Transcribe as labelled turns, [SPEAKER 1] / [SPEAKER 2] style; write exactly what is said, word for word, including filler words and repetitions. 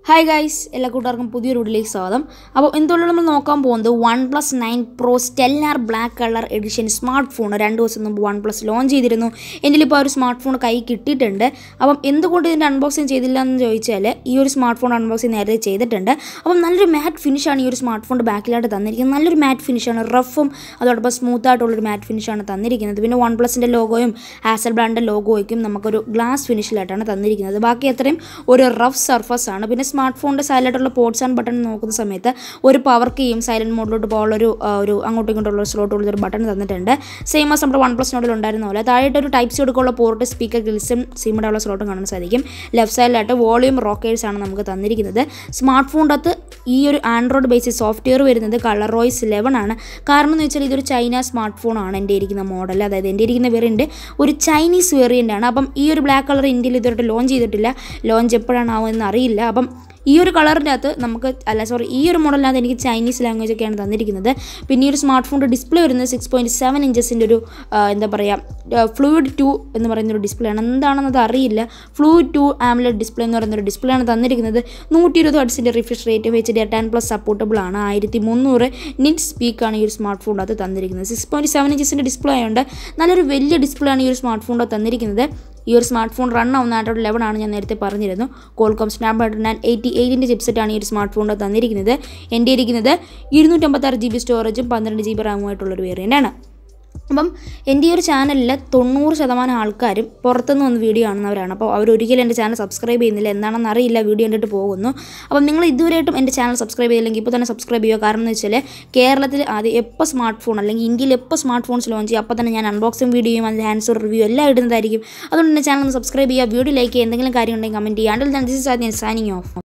[SPEAKER 1] Hi guys, എല്ലാ കൂട്ടുകാർക്കും പുതിയൊരു വീഡിയോയിലേക്ക് സ്വാഗതം. അപ്പോൾ എന്തുകൊണ്ടാണ് നമ്മൾ നോക്കാൻ പോകുന്നത് OnePlus nine Pro stellar black colour edition smart phone രണ്ട് ദിവസം മുമ്പ് OnePlus ലോഞ്ച് ചെയ്തിരുന്നു. എൻ്റെ ഇപ്പോൾ ആ ഒരു സ്മാർട്ട് ഫോൺ കൈ കിട്ടിയിട്ടുണ്ട്. അപ്പം എന്തുകൊണ്ട് ഇതിൻ്റെ അൺബോക്സിങ് ചെയ്തില്ല എന്ന് ചോദിച്ചാൽ ഈ ഒരു സ്മാർട്ട് ഫോൺ അൺബോക്സിങ് നേരത്തെ ചെയ്തിട്ടുണ്ട്. അപ്പം നല്ലൊരു മാറ്റ് ഫിനിഷാണ് ഈ ഒരു സ്മാർട്ട് ഫോണിൻ്റെ ബാക്കിലായിട്ട് തന്നിരിക്കുന്നത്. നല്ലൊരു മാറ്റ് ഫിനിഷാണ്, റഫും അതോടൊപ്പം സ്മൂത്ത് ആയിട്ടുള്ളൊരു മാറ്റ് ഫിനിഷാണ് തന്നിരിക്കുന്നത്. പിന്നെ OnePlusൻ്റെ ലോഗോയും ആസൽ ബ്രാൻഡിൻ്റെ ലോഗോയ്ക്കും നമുക്കൊരു ഗ്ലാസ് ഫിനിഷിലായിട്ടാണ് തന്നിരിക്കുന്നത്. ബാക്കി അത്രയും ഒരു റഫ് സർഫസ് ആണ്. പിന്നെ സ്മാർട്ട് ഫോണിൻ്റെ സൈലൻറ്റുള്ള പോർട്സ് ആൻഡ് ബട്ടൺ നോക്കുന്ന സമയത്ത് ഒരു പവർ കീയും സൈലൻറ്റ് മോഡിലോട്ട് പോകാനുള്ളൊരു ഒരു അങ്ങോട്ടും ഇങ്ങോട്ടുള്ള സ്ലോട്ടുള്ളൊരു ബട്ടൺ തന്നിട്ടുണ്ട്. സെയിം ആസ് നമ്മുടെ OnePlus നോഡിൽ ഉണ്ടായിരുന്ന പോലെ താഴെയായിട്ട് ഒരു ടൈപ്പ് സി കൊടുക്കാനുള്ള പോർട്ട്, സ്പീക്കർ ഗ്രിൽസും സിമ്മിടാനുള്ള സ്ലോട്ടും കാണാൻ സാധിക്കും. ലെഫ്റ്റ് സൈഡിലായിട്ട് വോളിയം റോക്കേഴ്സാണ് നമുക്ക് തന്നിരിക്കുന്നത്. സ്മാർട്ട് ഫോണിൻ്റെ അകത്ത് ഈ ഒരു ആൻഡ്രോയിഡ് ബേസിസ് സോഫ്റ്റ്വെയർ വരുന്നത് കളർ റോയ്സ് ലെവൻ ആണ്. കാരണം എന്ന് വെച്ചാൽ ഇതൊരു ചൈന സ്മാർട്ട് ഫോണാണ് എൻ്റെ ഇരിക്കുന്ന മോഡൽ, അതായത് എൻ്റെ ഇരിക്കുന്ന വേരിയൻ്റ് ഒരു ചൈനീസ് വേരിയൻ്റ് ആണ്. അപ്പം ഈ ഒരു ബ്ലാക്ക് കളർ ഇന്ത്യയിൽ ഇതുവരെ ലോഞ്ച് ചെയ്തിട്ടില്ല. ലോഞ്ച് എപ്പോഴാണ് ആവുമെന്ന് അറിയില്ല. അപ്പം ഈ ഒരു കളറിൻ്റെ അകത്ത് നമുക്ക് അല്ല സോറി ഈ ഒരു മോഡലിനകത്ത് എനിക്ക് ചൈനീസ് ലാംഗ്വേജ് ഒക്കെയാണ് തന്നിരിക്കുന്നത്. പിന്നെ ഈ ഒരു സ്മാർട്ട് ഫോണിൻ്റെ ഡിസ്പ്ലേ വരുന്നത് സിക്സ് പോയിൻറ്റ് സെവൻ ഇഞ്ചസിൻ്റെ ഒരു എന്താ പറയുക ഫ്ലൂയിഡ് ടു എന്ന് പറയുന്നൊരു ഡിസ്പ്ലേ ആണ്. എന്താണെന്നത് അറിയില്ല. ഫ്ലൂയിഡ് ടു ആംലെറ്റ് ഡിസ്പ്ലേ എന്ന് പറയുന്നൊരു ഡിസ്പ്ലേ ആണ് തന്നിരിക്കുന്നത്. നൂറ്റി ഇരുപത് ഹെർട്സിൻ്റെ refresh rate H D ten plus supportable ആണ്. ആയിരത്തി മുന്നൂറ് നിറ്റ് സ്പീക്കാണ് ഈ ഒരു സ്മാർട്ട് ഫോണിനകത്ത് തന്നിരിക്കുന്നത്. സിക്സ് പോയിൻറ്റ് സെവൻ ഇഞ്ചസിൻ്റെ ഡിസ്പ്ലേ ആയതുകൊണ്ട് നല്ലൊരു വലിയ ഡിസ്പ്ലേ ആണ് ഈ ഒരു സ്മാർട്ട് ഫോണിൽ തന്നിരിക്കുന്നത്. ഈ ഒരു സ്മാർട്ട് ഫോൺ റൺ ആവുന്ന ആൻഡ്രോയിഡ് ലെവൻ ആണ്, ഞാൻ നേരത്തെ പറഞ്ഞിരുന്നു. കോൾകോം സ്നാപ്ഡ്രാഗൺ എയ്റ്റി എയ്റ്റിൻ്റെ ചിപ്സെറ്റാണ് ഈ ഒരു സ്മാർട്ട് ഫോണിൽ തന്നിരിക്കുന്നത്. എൻ്റെ ഇരിക്കുന്നത് ഇരുന്നൂറ്റമ്പത്താറ് ജി ബി സ്റ്റോറേജും പന്ത്രണ്ട് ജി ബി റാമുമായിട്ടുള്ളൊരു വേരിയൻ്റാണ്. അപ്പം എൻ്റെ ഈ ഒരു ചാനലിൽ തൊണ്ണൂറ് ശതമാനം ആൾക്കാരും പുറത്തുനിന്ന് വന്ന് വീഡിയോ കാണുന്നവരാണ്. അപ്പോൾ അവരൊരിക്കലും എൻ്റെ ചാനൽ സബ്സ്ക്രൈബ് ചെയ്യുന്നില്ല. എന്താണെന്ന് അറിയില്ല, വീഡിയോ കണ്ടിട്ട് പോകുന്നു. അപ്പം നിങ്ങൾ ഇതുവരെയായിട്ടും എൻ്റെ ചാനൽ സബ്സ്ക്രൈബ് ചെയ്തില്ലെങ്കിൽ ഇപ്പോൾ തന്നെ സബ്സ്ക്രൈബ് ചെയ്യുക. കാരണം എന്ന് വെച്ചാൽ കേരളത്തിൽ ആദ്യം എപ്പോൾ സ്മാർട്ട് ഫോൺ അല്ലെങ്കിൽ ഇന്ത്യയിൽ എപ്പോൾ സ്മാർട്ട് ഫോൺസ് ലോഞ്ച് ചെയ്യും അപ്പോൾ തന്നെ ഞാൻ അൺബോക്സിങ് വീഡിയോയും അതിൻ്റെ ഹാൻഡ്സ് ഓൺ റിവ്യൂ എല്ലാം ഇടുന്നതായിരിക്കും. അതുകൊണ്ട് എൻ്റെ ചാനൽ ഒന്ന് സബ്സ്ക്രൈബ് ചെയ്യുക, വീഡിയോ ലൈക്ക് ചെയ്യുക, എന്തെങ്കിലും കാര്യം ഉണ്ടെങ്കിൽ കമൻറ്റ് ചെയ്യുക. And I'll then this is signing of.